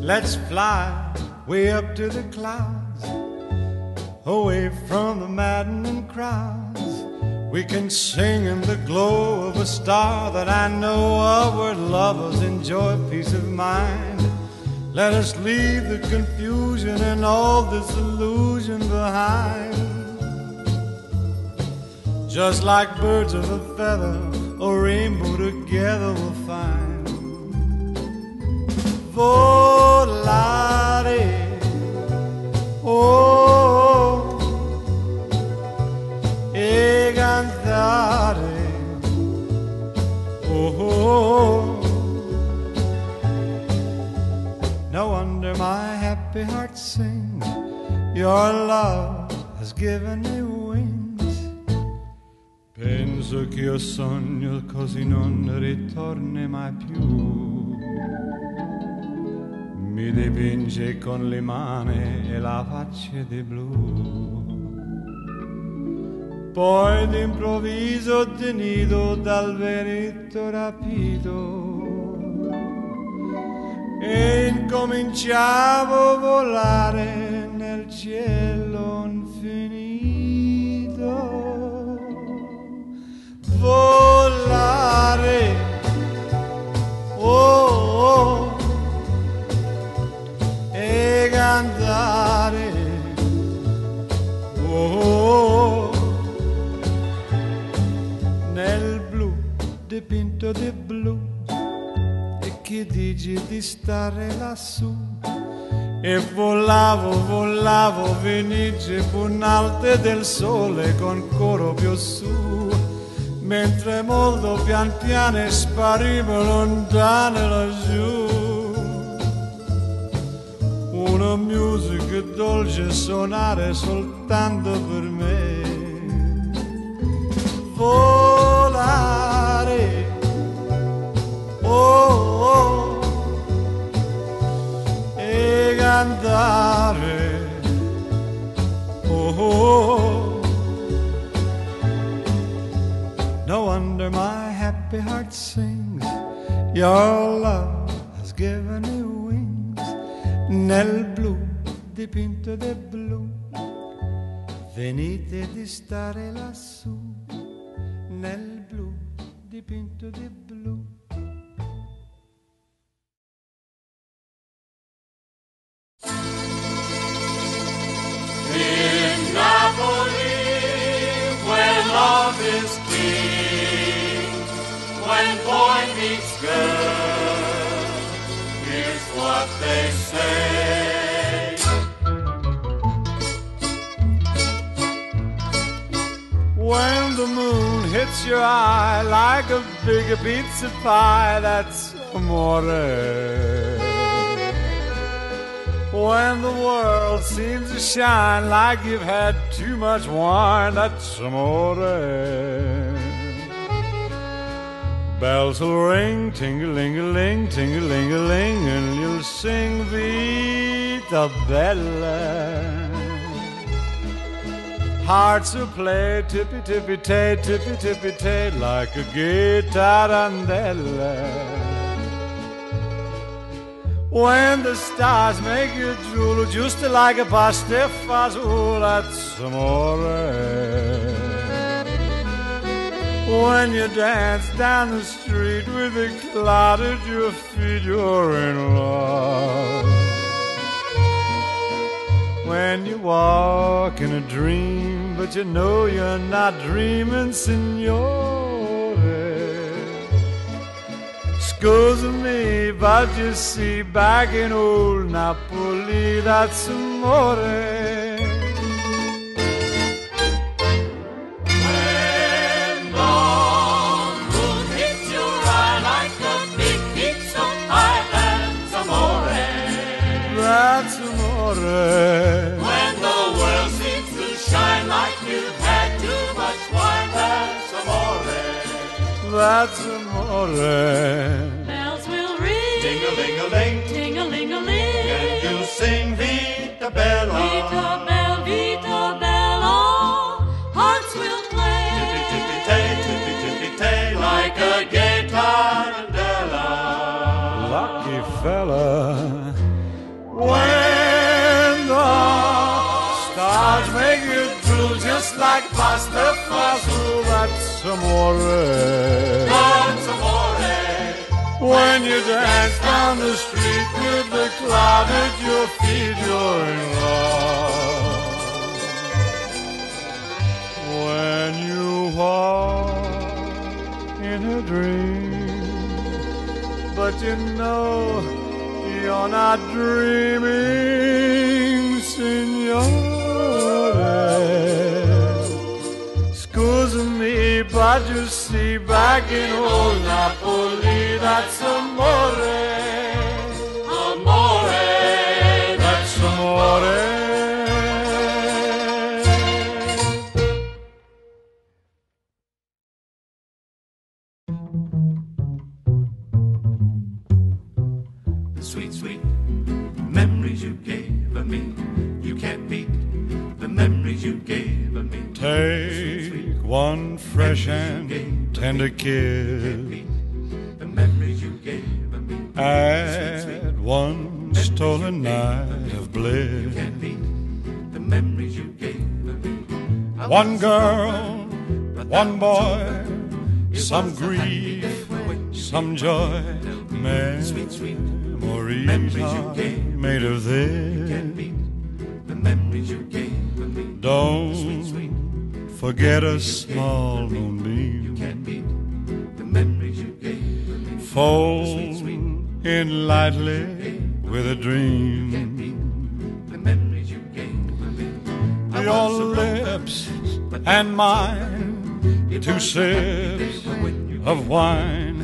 Let's fly way up to the clouds, away from the maddening crowds. We can sing in the glow of a star that I know of, where lovers enjoy peace of mind. Let us leave the confusion and all this illusion behind. Just like birds of a feather, a rainbow together we'll find. Volare, oh, e cantare, oh. No wonder my happy heart sings. Your love has given me wings. Penso che io sogno così non ritorni mai più. Mi dipinge con le mani e la faccia di blu. Poi d'improvviso tenido dal vento rapito e incominciavo a volare nel cielo infinito. Volare, oh, oh, e cantare, oh, nel blu dipinto di blu. E chi dici di stare lassù? E volavo, volavo, venice punalte del sole con coro più su, mentre molto pian piano sparivo lontano laggiù. Una musica dolce suonare soltanto per me. Volare, oh, oh, e cantare, oh, oh. No wonder my happy heart sings. Your love has given me wings. Nel blu dipinto di blu, venite di stare lassù. Nel blu dipinto di blu. In Napoli, where love is king, when boy meets girl, here's what they say. When the moon hits your eye like a big pizza pie, that's amore. When the world seems to shine like you've had too much wine, that's amore. Bells will ring, ting-a-ling-a-ling, ting-a-ling-a-ling, and you'll sing Vita Bella. Hearts will play tippy-tippy-tay, tippy-tippy-tay, like a gay tarantella. When the stars make you drool, just like a pasta fazool, that's amore. When you dance down the street with a cloud at your feet, you're in love. When you walk in a dream, but you know you're not dreaming, signore. Scusa me, but you see, back in old Napoli, that's amore. When the moon hits your eye like a big pizza pie, that's amore. That's amore. When the world seems to shine like you've had too much wine, that's amore. That's amore. Bells will ring, Ting-a-ling-a-ling, ting-a-ling-a-ling, and you'll sing Vita Bella. Vita Bella, hearts will play, Tippy-tippy-tay, like a gay tarantella. Lucky fella. When the stars make you drool just like pasta fasul, that's amore. That's amore. When you dance down the street with the cloud at your feet, you're in love. When you walk in a dream, but you know you're not dreaming, signore. Scusa me, but you see, back in old Napoli, that's amore. Amore. That's amore. Sweet, sweet memories you gave me. You can't beat the memories you gave me. Take one fresh and tender kiss. The memories you gave me. Add one stolen night of bliss. Can't beat the memories you gave me. One girl, one boy, some grief, some joy. Memories are made of this. The memories you gave me. Don't forget a small moonbeam. The memories you gave me. Fold in lightly with a dream. The memories you gave me. Your lips and mine, two sips of wine.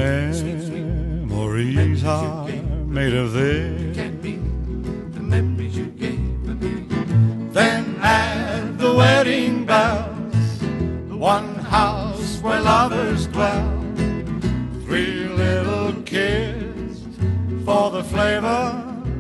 Memories are made of this. The memories you gave me. Then add the wedding bells, the one house where lovers dwell. 3 little kids for the flavor.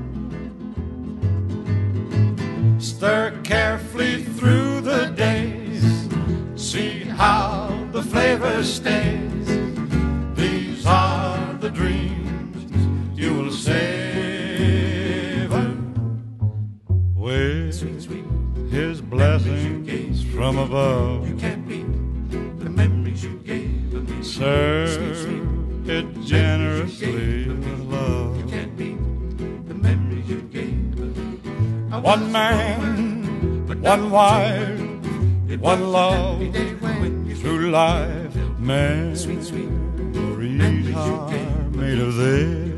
Stir carefully through the days. See how the flavor stays. These are the dreams you will savor with His blessings from above. Can't beat the memories you gave me. Serve it generously with love. Can't beat the memories you gave me. One man, one wife, one love through life. Memories are made of this.